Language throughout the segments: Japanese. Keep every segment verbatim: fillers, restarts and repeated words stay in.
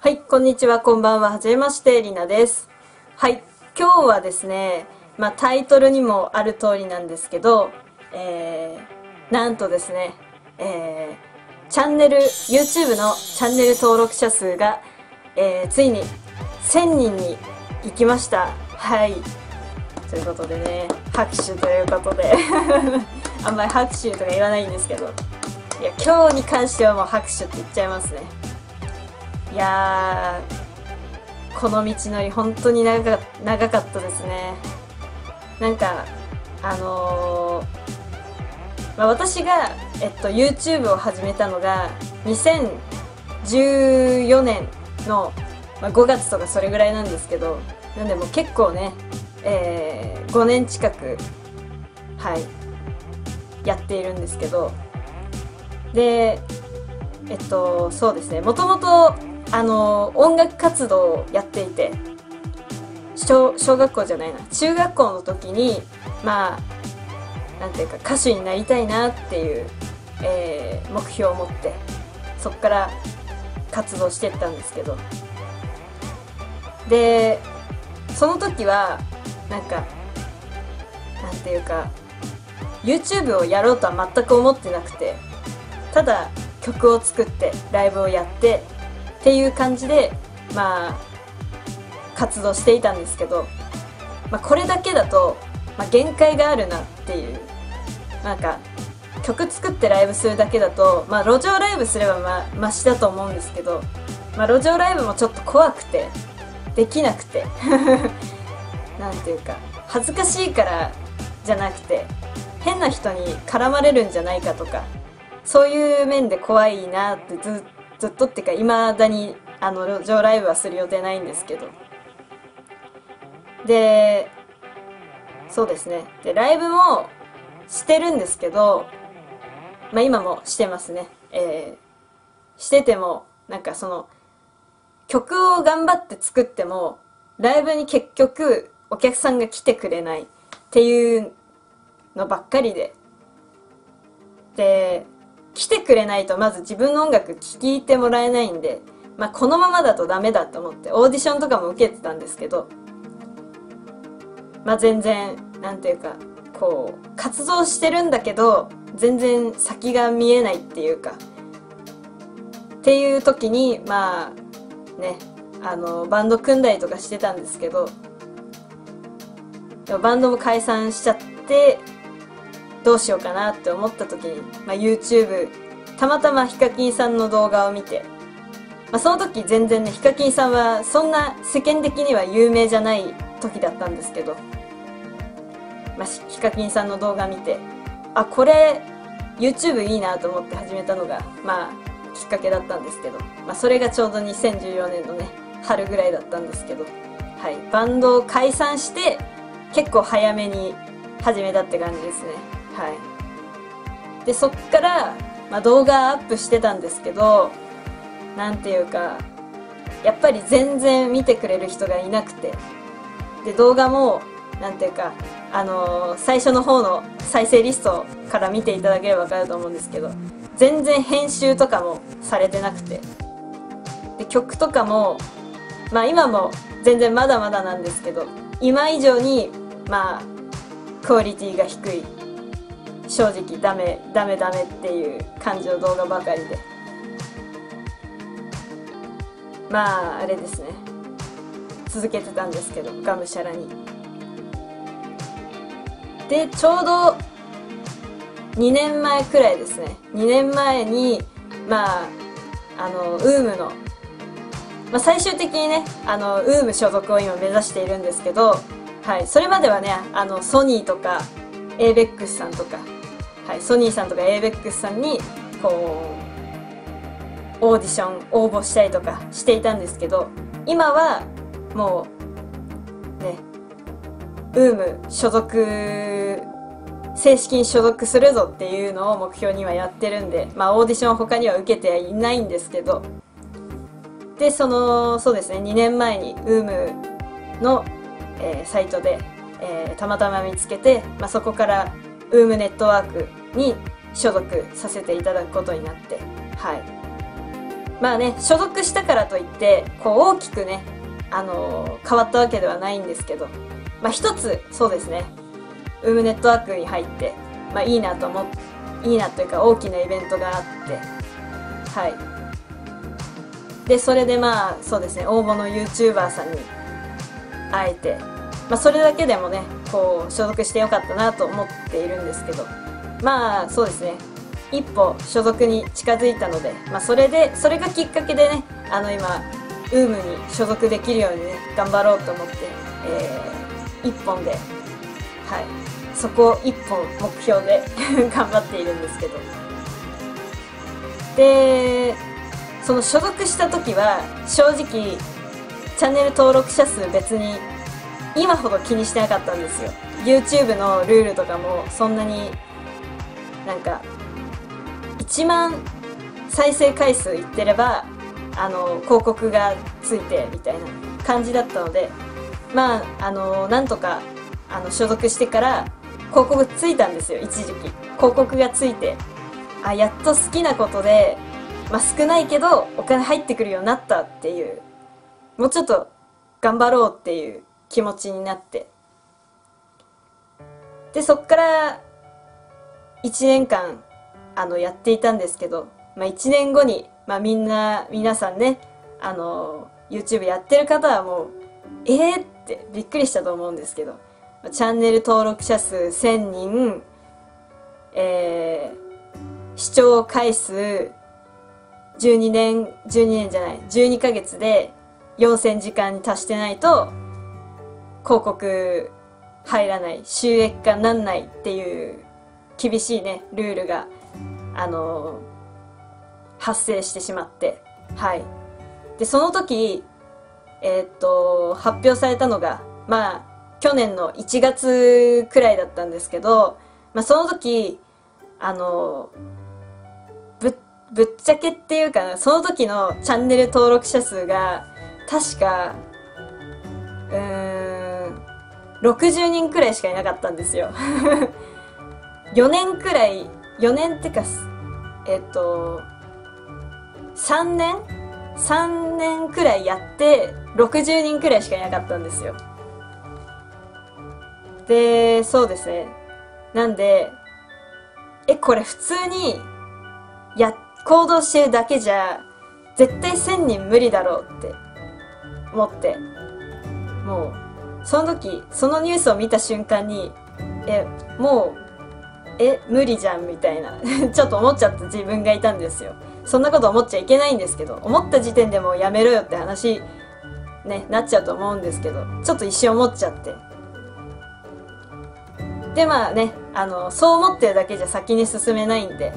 はい、こんにちは、こんばんは、はじめまして、りなです。はい、今日はですね、まあタイトルにもある通りなんですけど、えー、なんとですね、えー、チャンネル、YouTube のチャンネル登録者数が、えー、ついにせんにんに行きました。はい。ということでね、拍手ということで、あんまり拍手とか言わないんですけど、いや、今日に関してはもう拍手って言っちゃいますね。いやー、この道のり本当に長か、長かったですね。なんか、あのー、まあ、私が、えっと、YouTube を始めたのが、にせんじゅうよねんの、まあ、ごがつとかそれぐらいなんですけど、なんでもう結構ね、えー、ごねん近く、はい、やっているんですけど、で、えっと、そうですね、もともと、あの音楽活動をやっていて、小、小学校じゃないな、中学校の時に、まあなんていうか歌手になりたいなっていう、えー、目標を持ってそこから活動してったんですけど、でその時はなんかなんていうか YouTube をやろうとは全く思ってなくて、ただ曲を作ってライブをやってっていう感じで、まあ、活動していたんですけど、まあ、これだけだと、まあ、限界があるなっていう、なんか曲作ってライブするだけだと、まあ、路上ライブすればまあマシだと思うんですけど、まあ、路上ライブもちょっと怖くてできなくてなんていうか恥ずかしいからじゃなくて、変な人に絡まれるんじゃないかとか、そういう面で怖いなってずっとずっとっていうか未だにあの路上ライブはする予定ないんですけど、でそうですね、でライブもしてるんですけど、まあ今もしてますね。えー、しててもなんかその曲を頑張って作ってもライブに結局お客さんが来てくれないっていうのばっかりで、で来てくれないとまず自分の音楽聴いてもらえないんで、まあ、このままだとダメだと思ってオーディションとかも受けてたんですけど、まあ、全然なんていうかこう活動してるんだけど全然先が見えないっていうかっていう時に、まあね、あのバンド組んだりとかしてたんですけど、でもバンドも解散しちゃってどうしようかなって思った時に、まあ、YouTube たまたまヒカキンさんの動画を見て、まあ、その時全然ねヒカキンさんはそんな世間的には有名じゃない時だったんですけど、まあ、ヒカキンさんの動画見て、あ、これ YouTube いいなと思って始めたのがまあきっかけだったんですけど、まあ、それがちょうどにせんじゅうよねんのね春ぐらいだったんですけど、はい、バンドを解散して結構早めに始めたって感じですね。はい、でそっから、まあ、動画アップしてたんですけど、なんていうかやっぱり全然見てくれる人がいなくて、で動画もなんていうか、あのー、最初の方の再生リストから見ていただければ分かると思うんですけど、全然編集とかもされてなくて、で曲とかもまあ今も全然まだまだなんですけど、今以上にまあクオリティが低い、正直ダメダメダメっていう感じの動画ばかりで、まああれですね、続けてたんですけどがむしゃらに。でちょうどにねんまえくらいですね、にねんまえにまああの ユーエム の、まあ、最終的にねあの ユーエム 所属を今目指しているんですけど、はい、それまではねあのソニーとか エイベックス さんとか、はい、ソニーさんとか エイベックス さんにこうオーディション応募したりとかしていたんですけど、今はもうね ユーエム 所属正式に所属するぞっていうのを目標にはやってるんで、まあオーディションは他には受けてはいないんですけど、でそのそうですねにねんまえに ユーエム の、えー、サイトで、えー、たまたま見つけて、まあ、そこから ユーエム ネットワークに所属させていただくことになって、はい、 まあね、所属したからといってこう大きくね、あのー変わったわけではないんですけど、まあ一つそうですね、ウームネットワークに入って、まあいいなと思っいいなというか大きなイベントがあって、はい。で、それでまあそうですね、応募の YouTuber さんに会えて、まあそれだけでもね、こう所属してよかったなと思っているんですけど、まあそうですね、一歩所属に近づいたので、まあそれで、それがきっかけでね、あの今、ウームに所属できるようにね、頑張ろうと思って、えー、一本で、はい、そこを一本目標で頑張っているんですけど。で、その所属した時は、正直、チャンネル登録者数別に今ほど気にしてなかったんですよ。YouTube のルールとかもそんなになんかいちまん再生回数いってればあの広告がついてみたいな感じだったので、まああのなんとかあの所属してから広告ついたんですよ。一時期広告がついて、あ、やっと好きなことで、まあ、少ないけどお金入ってくるようになったっていう、もうちょっと頑張ろうっていう気持ちになって、でそっからいちねんかんあのやっていたんですけど、まあ、いちねんごに、まあ、みんな皆さんね、あの YouTube やってる方はもうえーってびっくりしたと思うんですけど、チャンネル登録者数せんにん、えー、視聴回数じゅうにねんじゅうにねんじゃないじゅうにかげつでよんせんじかんに達してないと広告入らない、収益化なんないっていう厳しいねルールがあの発生してしまって、はい。でその時えーっと発表されたのがまあ去年のいちがつくらいだったんですけど、まあ、その時あのぶぶっちゃけっていうかな、その時のチャンネル登録者数が確かうーんろくじゅうにんくらいしかいなかったんですよよねんくらい、よねんってかえっとさんねんさんねんくらいやってろくじゅうにんくらいしかいなかったんですよ。でそうですね、なんでえこれ普通にや行動してるだけじゃ絶対せんにん無理だろうって思って、もうその時そのニュースを見た瞬間にえもうえ無理じゃんみたいなちょっと思っちゃった自分がいたんですよ。そんなこと思っちゃいけないんですけど、思った時点でもうやめろよって話ねなっちゃうと思うんですけど、ちょっと一瞬思っちゃって、でまあね、あのそう思ってるだけじゃ先に進めないんで、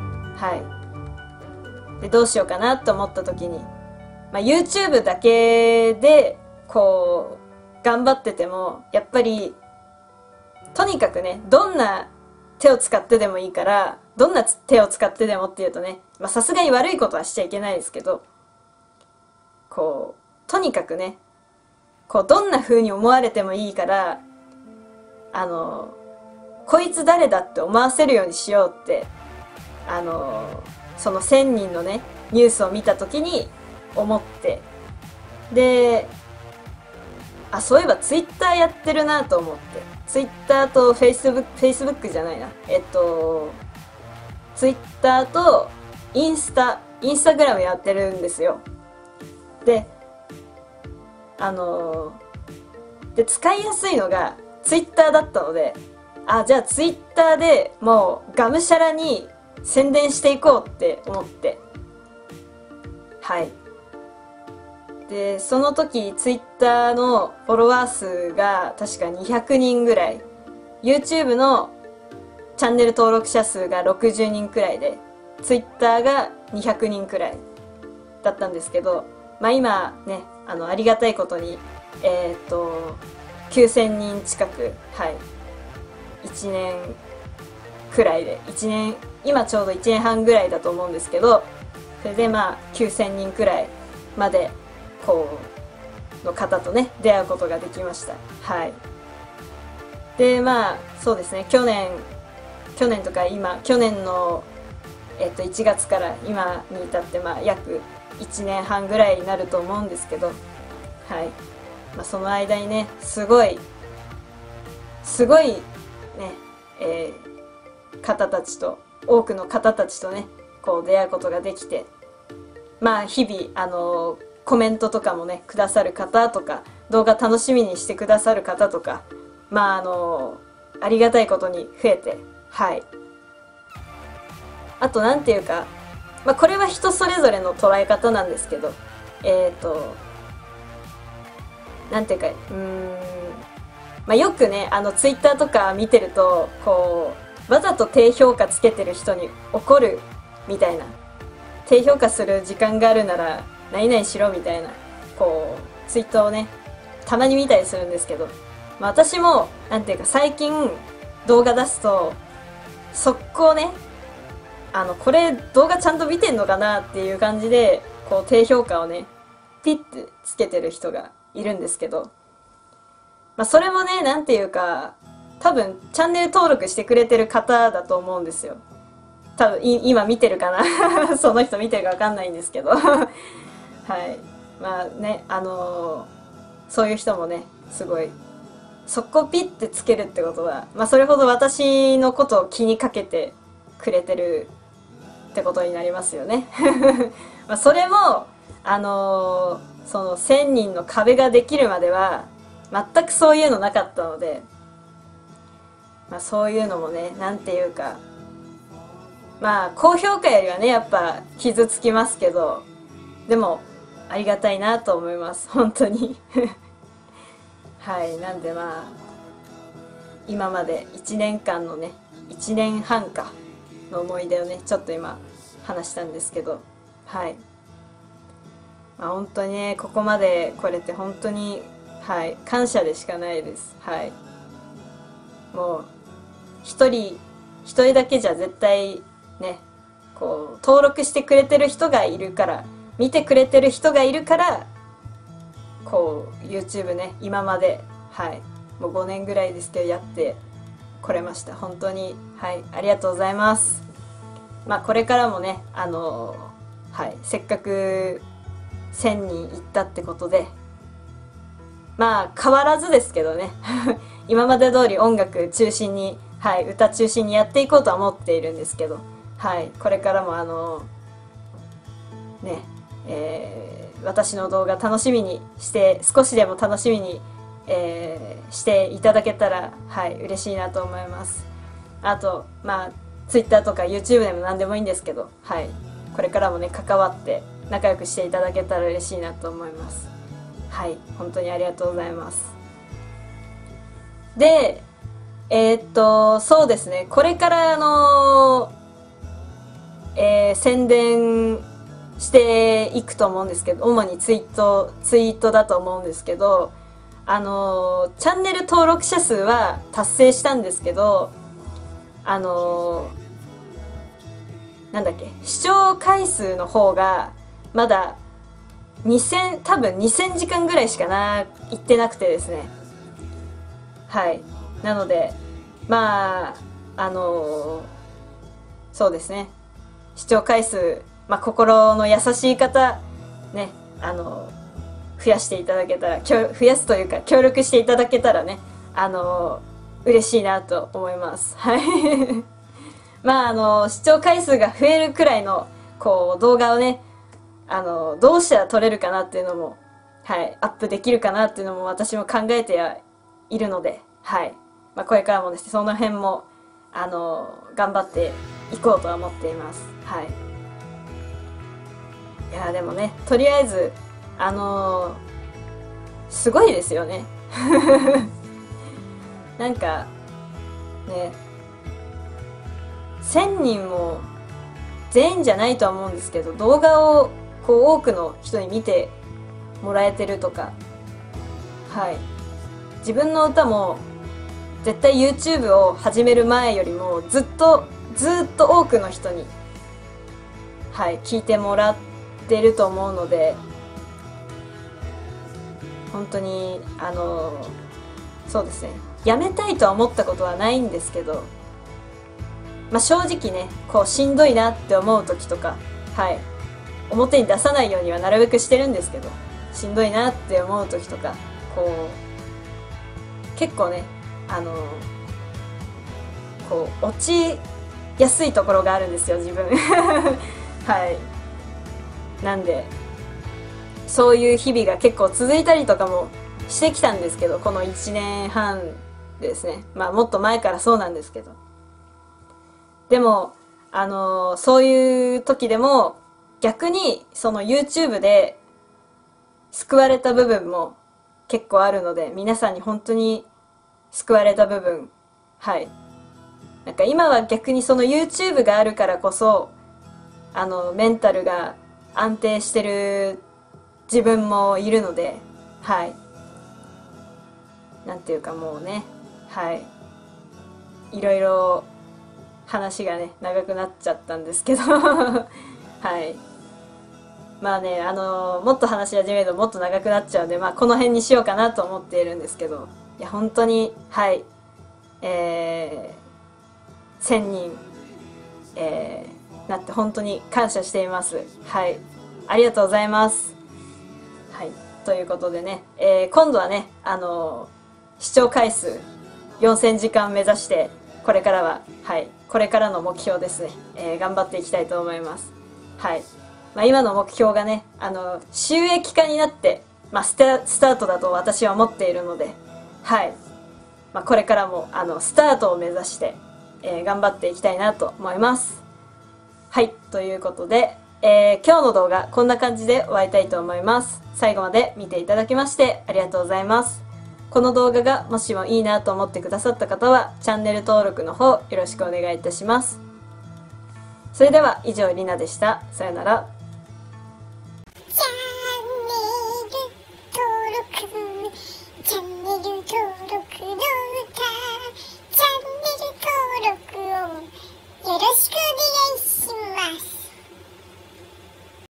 はい。でどうしようかなと思った時に、まあ、YouTube だけでこう頑張っててもやっぱりとにかくね、どんな手を使ってでもいいから、どんな手を使ってでもっていうとね、まあさすがに悪いことはしちゃいけないですけど、こうとにかくね、こうどんな風に思われてもいいから、あのこいつ誰だって思わせるようにしようって、あのそのせんにんのねニュースを見た時に思って、であそういえばツイッターやってるなと思って、ツイッターとフェイスブックフェイスブックじゃないなえっとツイッターとインスタインスタグラムやってるんですよ。であので使いやすいのがツイッターだったので、あじゃあツイッターでもうがむしゃらに宣伝していこうって思って、はい。でその時ツイッターのフォロワー数が確かにひゃくにんぐらい、 YouTube のチャンネル登録者数がろくじゅうにんくらいで、ツイッターがにひゃくにんくらいだったんですけど、まあ今ね、あのありがたいことにえっときゅうせんにん近く、はい、いちねんくらいで、いちねん今ちょうどいちねんはんぐらいだと思うんですけど、それでまあきゅうせんにんくらいまでこうの方とね出会うことができました。はい。でまあそうですね、去年去年とか今去年のえっといちがつから今に至ってまあ約いちねんはんぐらいになると思うんですけど、はい、まあ、その間にねすごいすごいね、えー、方たちと多くの方たちとねこう出会うことができて、まあ日々あのコメントとかもねくださる方とか動画楽しみにしてくださる方とか、まああのありがたいことに増えて、はい、あとなんていうか、まあ、これは人それぞれの捉え方なんですけど、えっとなんていうか、うーん、まあ、よくねあのツイッターとか見てるとこうわざと低評価つけてる人に怒るみたいな、低評価する時間があるなら何々しろみたいなこうツイートをねたまに見たりするんですけど、まあ、私もなんていうか最近動画出すと速攻ねあのこれ動画ちゃんと見てんのかなっていう感じでこう低評価をねピッてつけてる人がいるんですけど、まあ、それもねなんていうか多分チャンネル登録してくれてる方だと思うんですよ。多分今見てるかなその人見てるか分かんないんですけどはい、まあねあのー、そういう人もねすごい速攻ピッてつけるってことは、まあ、それほど私のことを気にかけてくれてるってことになりますよねまあそれもあのー、そのせんにんの壁ができるまでは全くそういうのなかったので、まあ、そういうのもねなんていうか、まあ高評価よりはねやっぱ傷つきますけど、でもありがたいなと思います本当にはい、なんでまあ今までいちねんかんのねいちねんはんかの思い出をねちょっと今話したんですけど、はい、まあ、本当にねここまで来れて本当にはい感謝でしかないです。はい、もう一人一人だけじゃ絶対ねこう登録してくれてる人がいるから、見てくれてる人がいるからこう YouTube ね今まではいもうごねんぐらいですけどやってこれました。本当にはいありがとうございます。まあこれからもねあのはいせっかくせんにんいったってことで、まあ変わらずですけどね今まで通り音楽中心に、はい、歌中心にやっていこうとは思っているんですけど、はい、これからもあのねえー、私の動画楽しみにして少しでも楽しみに、えー、していただけたらはい嬉しいなと思います。あとまあ Twitter とか YouTube でも何でもいいんですけど、はい、これからもね関わって仲良くしていただけたら嬉しいなと思います。はい、本当にありがとうございます。でえー、っとそうですねこれからあのーえー、宣伝していくと思うんですけど、主にツイートツイートだと思うんですけど、あのー、チャンネル登録者数は達成したんですけど、あのー、なんだっけ視聴回数の方がまだにせん多分にせんじかんぐらいしかないってなくてですね、はい、なのでまああのー、そうですね視聴回数、まあ、心の優しい方ねあのー、増やしていただけたら増やすというか協力していただけたらねあのー、嬉しいなと思います。はいまああのー、視聴回数が増えるくらいのこう動画をねあのどうしたら撮れるかなっていうのも、はい、アップできるかなっていうのも私も考えてはいるので、はいまあ、これからもですねその辺もあの頑張っていこうとは思っています。はい、いやでもねとりあえずあのー、すごいですよねなんかねせんにんも全員じゃないとは思うんですけど動画をこう多くの人に見てもらえてるとか、はい自分の歌も絶対 YouTube を始める前よりもずっとずっと多くの人にはい聞いてもらってると思うので、本当にあのそうですねやめたいとは思ったことはないんですけど、まあ、正直ねこうしんどいなって思う時とかはい表に出さないようにはなるべくしてるんですけど、しんどいなって思う時とか、こう結構ね、あのこう落ちやすいところがあるんですよ、自分はい。なんでそういう日々が結構続いたりとかもしてきたんですけど、このいちねんはんですね。まあもっと前からそうなんですけど、でもあのそういう時でも逆にその YouTube で救われた部分も結構あるので、皆さんに本当に救われた部分、はい、なんか今は逆にその YouTube があるからこそ、あのメンタルが安定してる自分もいるので、はい、なんていうかもうね、はい、いろいろ話がね長くなっちゃったんですけどはい、まあね、あのもっと話し始めるともっと長くなっちゃうんで、まあこの辺にしようかなと思っているんですけど、いや本当に、はい、えー、せんにん、えー、なって本当に感謝しています。はい、ありがとうございます。はい、ということでね、えー、今度はね、あの視聴回数よんせんじかん目指して、これからは、はい、これからの目標ですね、えー、頑張っていきたいと思います。はい、まあ、今の目標がね、あの収益化になって、まあ、スタ、スタートだと私は思っているので、はい、まあ、これからもあのスタートを目指して、えー、頑張っていきたいなと思います。はい、ということで、えー、今日の動画こんな感じで終わりたいと思います。最後まで見ていただきましてありがとうございます。この動画がもしもいいなと思ってくださった方はチャンネル登録の方よろしくお願いいたします。それでは以上、りなでした。さよなら。